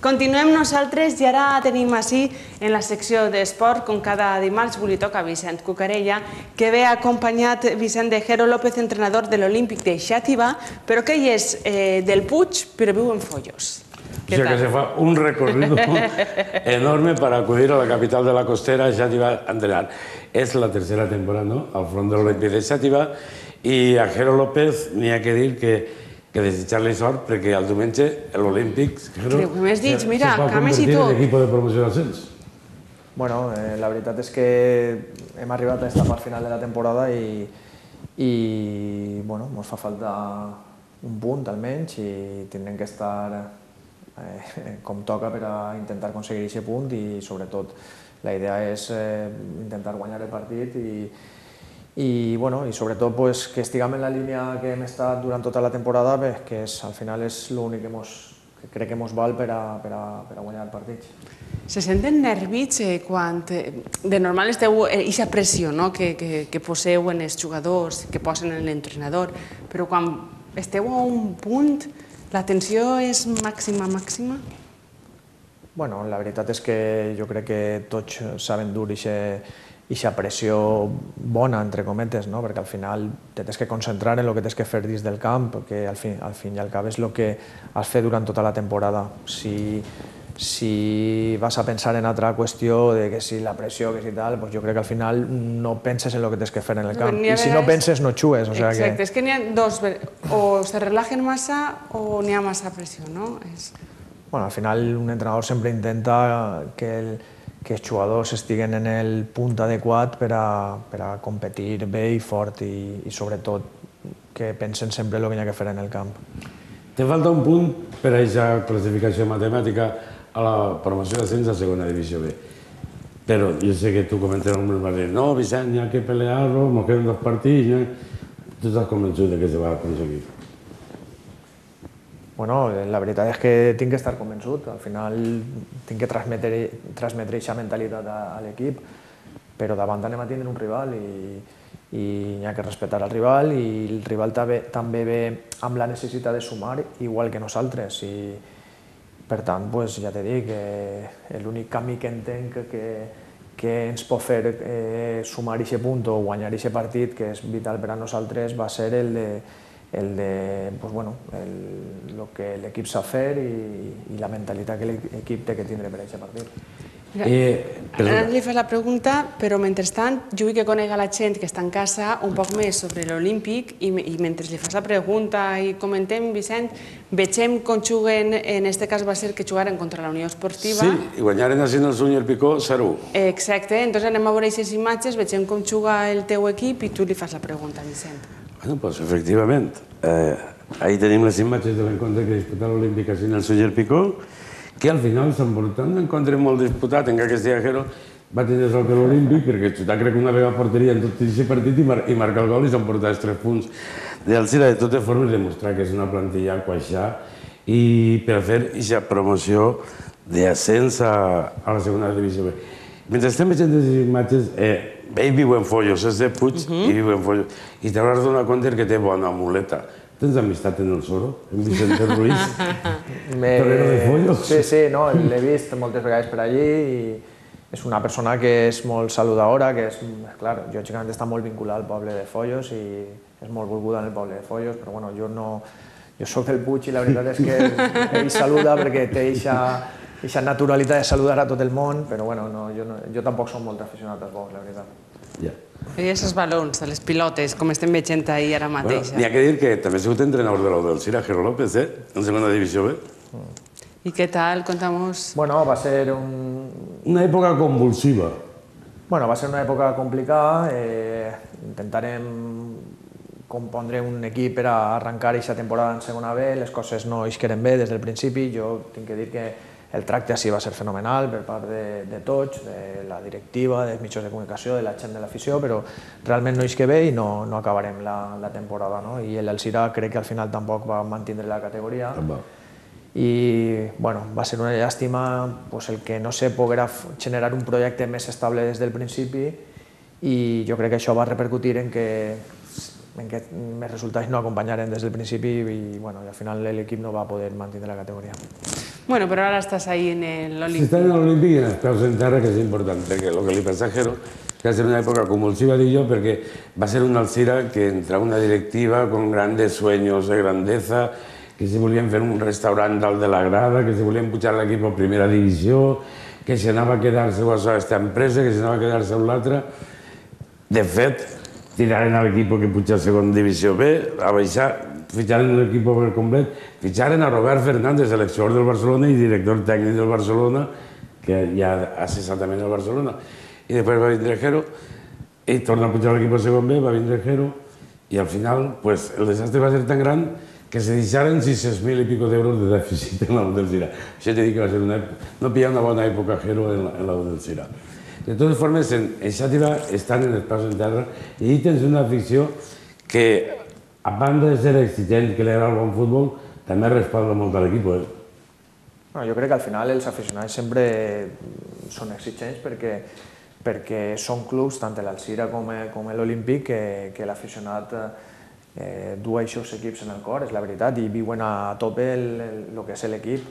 Continuem nosaltres i ara tenim així en la secció d'esport, com cada dimarts, avui li toca a Vicent Cucarella, que ve acompanyat Vicent de Jero López, entrenador de l'Olímpic de Xàtiva, però que ell és del Puig, però viu en Foios. O sea que se fa un recorrido enorme para acudir a la capital de la costera, Xàtiva, a entrenar. És la tercera temporada, ¿no?, al front de l'Olímpic de Xàtiva, i a Jero López n'hi ha que dir que desitjar-li sort, perquè el diumenge l'Olímpic se va convertir en l'equip de promoció d'ascens. Bueno, la veritat és que hem arribat a esta part final de la temporada i bueno, ens fa falta un punt almenys i tindrem que estar com toca per a intentar aconseguir aquest punt i sobretot la idea és intentar guanyar el partit i sobretot que estiguem en la línia que hem estat durant tota la temporada, que al final és l'únic que crec que ens val per a guanyar el partit. Se senten nervis quan de normal esteu aquesta pressió que poseu en els jugadors, que posen en l'entrenador, però quan esteu a un punt la tensió és màxima? Bueno, la veritat és que jo crec que tots saben dur aquesta pressió bona, entre cometes, perquè al final tens que concentrar en el que tens que fer dins del camp, perquè al fin i al cap és el que has fet durant tota la temporada. Si vas a pensar en altra qüestió, de que si la pressió, que si tal, jo crec que al final no penses en el que tens que fer en el camp. I si no penses, no xues. Exacte, és que n'hi ha dos, o se relajen massa o n'hi ha massa pressió, no? Al final un entrenador sempre intenta que els jugadors estiguen en el punt adequat per a competir bé i fort i sobretot que pensen sempre el que hi ha que fer en el camp. Te falta un punt per a aquesta classificació matemàtica a la promoció d'ascens a segona divisió B. Però jo sé que tu comentes amb el Madrid, no, Vicent, hi ha que pelear-lo, ens queden 2 partits, tu estàs convençut que se va aconseguir? La veritat és que tinc que estar convençut, al final tinc que transmetre aquesta mentalitat a l'equip, però davant anem a tindre un rival i hi ha que respectar el rival i el rival també ve amb la necessitat de sumar igual que nosaltres. Per tant, ja t'he dit que l'únic camí que entenc que ens pot fer sumar aquest punt o guanyar aquest partit, que és vital per a nosaltres, va ser el que l'equip sap fer i la mentalitat que l'equip té que tindre per a aquest partit. Ara li fas la pregunta, però mentrestant jo vull que conegui la gent que està en casa un poc més sobre l'Olímpic i mentre li fas la pregunta i comentem, Vicent, vegem com juguen, en aquest cas va ser que jugaren contra la Unió Esportiva. Sí, i guanyaren així el Sunyer Picó 0-1. Exacte, doncs anem a veure aquestes imatges, vegem com juga el teu equip i tu li fas la pregunta, Vicent. Doncs, efectivament, ahí tenim les imatges de l'encontre que disputà l'Olímpic així en el Sunyer Picó, que al final s'emportà un encontre molt disputat, encara que estigui Jero, va tenir sort de l'Olímpic, perquè xutà crec una vegada a porteria en tot aquest partit i marcar el gol i s'emportà els 3 punts d'Alcira. De totes formes, demostrar que és una plantilla queixà i per fer aquesta promoció d'ascens a la segona divisió B. Mentre estem veient les imatges, ell viu en Foios, és de Puig i viu en Foios, i t'hauràs donat compte que té bona muleta. Tens amistat en el Soro, en Vicente Ruiz, torero de Foios? Sí, l'he vist moltes vegades per allí i és una persona que és molt saludadora, que és, clar, jo lògicament està molt vinculada al poble de Foios i és molt volguda en el poble de Foios, però bueno, jo soc del Puig i la veritat és que ell saluda perquè té aquesta naturalitat de saludar a tot el món, però bueno, jo tampoc soc molt aficionat als bous, la veritat. I aquests balons, les pilotes, com estem veient ahir ara mateix. N'hi ha que dir que també ha sigut entrenador de l'Alcira, Jero López, en segona divisió B. I què tal? Contamos. Va ser una època convulsiva. Va ser una època complicada. Intentarem compondre un equip per a arrencar aquesta temporada en segona B. Les coses no isqueren bé des del principi. Jo tinc que dir que el tracte així va ser fenomenal per part de tots, de la directiva, dels mitjans de comunicació, de la gent de l'afició, però realment no isque bé i no acabarem la temporada. I l'Alcira crec que al final tampoc va mantindre la categoria. I va ser una llàstima el que no se poguera generar un projecte més estable des del principi i jo crec que això va repercutir en que més resultats no acompanyaren des del principi i al final l'equip no va poder mantenir la categoria. Bueno, però ara estàs ahí en l'Olímpic. Si estàs en l'Olímpic i en els peus en terra, que és important, perquè el que li passa a Jero que va ser una època convulsiva, dic jo, perquè va ser un Alzira que entra una directiva con grandes sueños de grandeza, que si volien fer un restaurant dalt de la grada, que si volien pujar l'equip a primera divisió, que si anava a quedar-se a aquesta empresa, que si anava a quedar-se a l'altra. De fet, tiraren a l'equip que puja a segona divisió B, a baixar, fitxaren l'equip per complet, fitxaren a Robert Fernández, seleccionador del Barcelona i director tècnic del Barcelona, que ja ha cessat també el Barcelona. I després va vindre Jero, i torna a pujar l'equip a segon B, va vindre Jero, i al final el desastre va ser tan gran que se deixaren 600.000 i pico d'euros de dèficit en l'Alzira. Això t'he dit que va ser no pillar una bona època Jero en l'Alzira. De totes formes, en Xàtiva estan en els peus en terra i allà tens una afició que, a banda de ser exigent, que li agrada el bon futbol, també respalda molt a l'equip. Jo crec que al final els aficionats sempre són exigents perquè són clubs, tant l'Alzira com l'Olímpic, que l'aficionat du aquests equips en el cor, és la veritat, i viuen a tope el que és l'equip.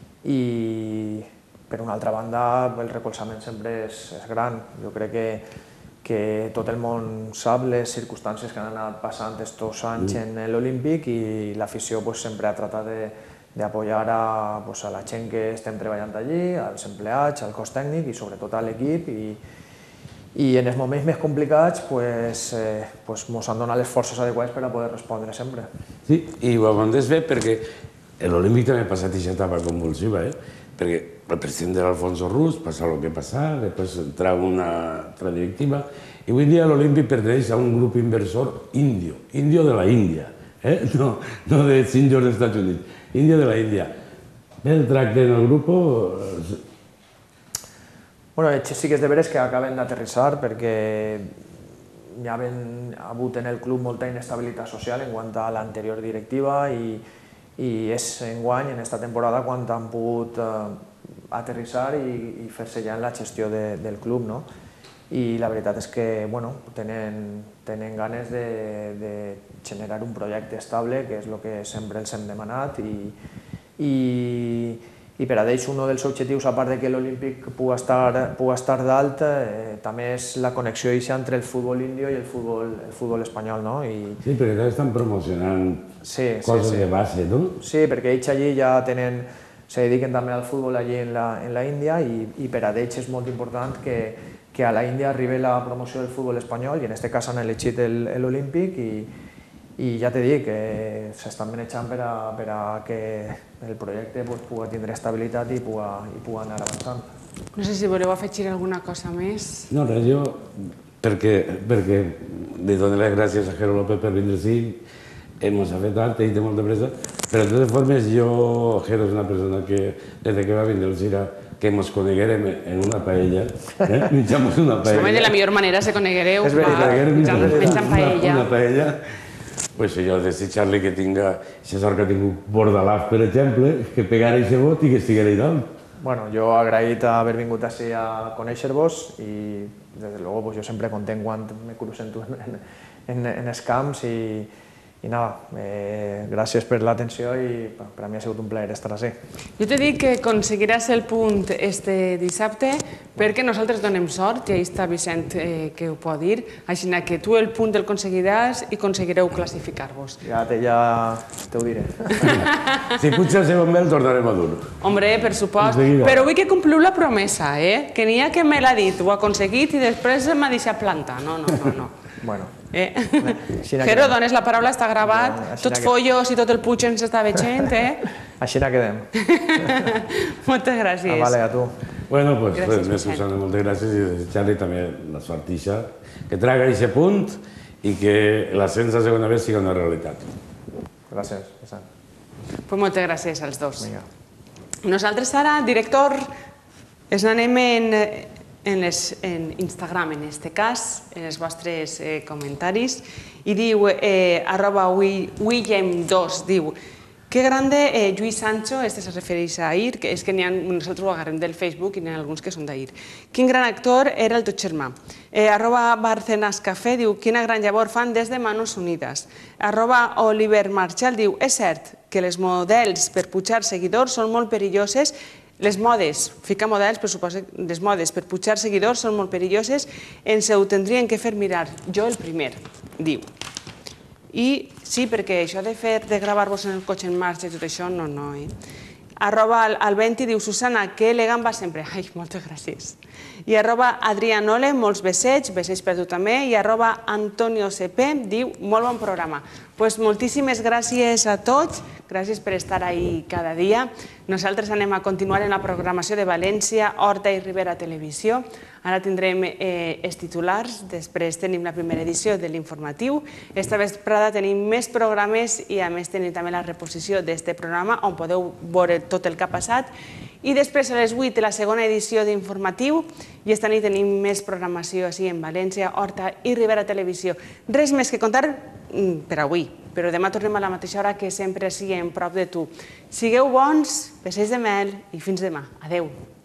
I per una altra banda, el recolzament sempre és gran. Jo crec que tot el món sap les circumstàncies que han anat passant aquests anys en l'Olímpic i l'afició sempre ha tratat d'apoyar a la gent que estem treballant allí, als empleats, al cos tècnic i sobretot a l'equip. I en els moments més complicats ens han donat les forces adequades per a poder respondre sempre. Sí, i ho aguantes bé perquè l'Olímpic també ha passat aquesta etapa convulsiva, perquè el president era Alfonso Rus, passar el que passar, després entrar una altra directiva, i avui dia l'Olímpic perteneix a un grup inversor índio de la Índia, no de Sinjors dels Estats Units, índio de la Índia. Bé, el tracte en el grup... Sí que és de veres que acaben d'aterrissar perquè hi ha hagut en el club molta inestabilitat social en quant a l'anterior directiva i és enguany, en aquesta temporada, quan han pogut aterrissar i fer-se ja en la gestió del club. I la veritat és que tenen ganes de generar un projecte estable, que és el que sempre els hem demanat, i per a ells un dels objectius, a part que l'Olímpic pugui estar dalt, també és la connexió entre el futbol índio i el futbol espanyol. Sí, perquè també estan promocionant coses de base, no? Sí, perquè ells allí ja se dediquen també al futbol allí en la Índia i per a ells és molt important que a la Índia arribi la promoció del futbol espanyol i en aquest cas han elegit l'Olímpic i ja t'he dit que s'estan manejant per a que el projecte pugui tindre estabilitat i pugui anar avançant. No sé si voleu afegir alguna cosa més. No, res, jo, perquè li dono les gràcies a Jero López per vindre així, ens ha fet tard, ell té molta pressa, però de totes formes Jero és una persona que des que va vindre al Cira que ens coneguérem en una paella, menjamos una paella. Home, de la millor manera se coneguereu menjant paella. Una paella. Pues jo desitjar-li que tinga aquesta sort que ha tingut Bordalàs, per exemple, que pegara aquest vot i que estiguera allà dalt. Jo agraït haver vingut així a conèixer-vos i, des de luego, jo sempre content quan me crucento en els camps i nada, gràcies per l'atenció i per a mi ha sigut un plaer estar així. Jo t'he dit que aconseguiràs el punt este dissabte perquè nosaltres donem sort i ahí està Vicent que ho pot dir, així que tu el punt el aconseguiràs i aconseguireu classificar-vos. Ja t'ho diré. Si puja el segon bé el tornarem a dur. Hombre, per supost, però vull que compliu la promesa, que n'hi ha que me l'ha dit, ho ha aconseguit i després m'ha deixat plantar. No. Bueno. Jero, dones la paraula, està gravat, tots follos i tot el puig ens està veient, Així la quedem. Moltes gràcies. Vale, a tu. Bueno, pues res més, Susana, moltes gràcies i desitjar-li també la sort ixa, que traga aquest punt i que l'ascens a segona vegada sigui una realitat. Gràcies, Vicent. Pues moltes gràcies als dos. Vinga. Nosaltres ara, director, ens n'anem en Instagram, en aquest cas, en els vostres comentaris, i diu, @Willem2, diu, Que grande Lluís Sancho, este se refereix a Ahir, que és que nosaltres ho agarrem del Facebook i n'hi ha alguns que són d'Ahir. Quin gran actor era el teu germà. Arroba Barcenas Café diu, quina gran llavor fan des de Manos Unides. Arroba Oliver Marchal diu, és cert que les models per pujar seguidors són molt perilloses. Les modes, fica models, però suposa que les modes per pujar seguidors són molt perilloses, ens ho tindrien que fer mirar. Jo el primer, diu. I sí, perquè això de gravar-vos en el cotxe en marxa i tot això, no. Arroba Alventi diu, Susana, que elegant va sempre. Ai, moltes gràcies. I arroba Adrianole, molts besets per tu també. I arroba Antonio CP diu, molt bon programa. Doncs moltíssimes gràcies a tots, gràcies per estar ahí cada dia. Nosaltres anem a continuar en la programació de València, Horta i Ribera Televisió. Ara tindrem els titulars, després tenim la primera edició de l'informatiu. Esta vesprada tenim més programes i a més tenim també la reposició d'aquest programa on podeu veure tot el que ha passat. I després a les 8 la segona edició d'informatiu i esta nit tenim més programació així en València, Horta i Ribera Televisió. Res més que contar per avui, però demà tornem a la mateixa hora que sempre així en prop de tu. Sigueu bons, besets de mel i fins demà. Adeu.